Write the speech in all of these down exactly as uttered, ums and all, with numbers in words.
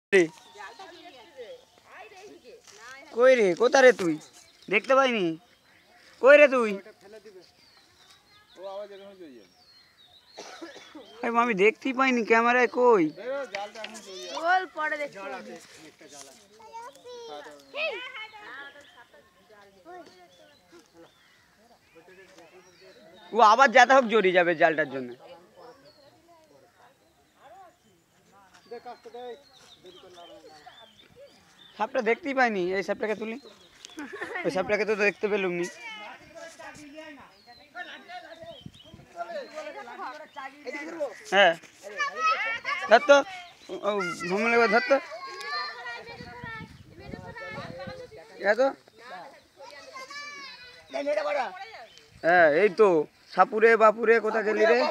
কই রে, কোথা রে তুই? দেখতে পাইনি। কই রে তুই? আমি দেখতেই পাইনি ক্যামেরায়। কই? ও আবার যাতে হোক জড়িয়ে যাবে জালটার জন্য। সাপটা দেখতেই পাইনি। এই সাপটাকে তুলি। ওই সাপটাকে তো দেখতে পেলুম নি। হ্যাঁ ধর তো, ভ্রমণ ধর তো। হ্যাঁ এই তো সাপুরে বাপুরে কোথা গেলি রে?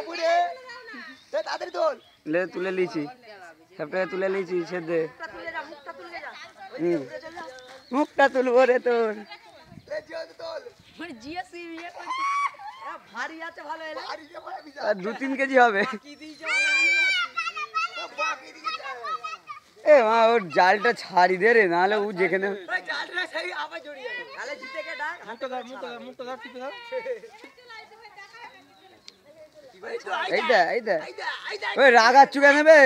লে তুলে লিছি, সাপটাকে তুলে লিছি। সে দে মুখটা তুলবো রে তোর। দু তিন কেজি হবে। এ মা ওর জালটা ছাড়ি দে রে, নাহলে ও যেখানে এইটা এইটা ওই রাগাচ্ছু কেন বে?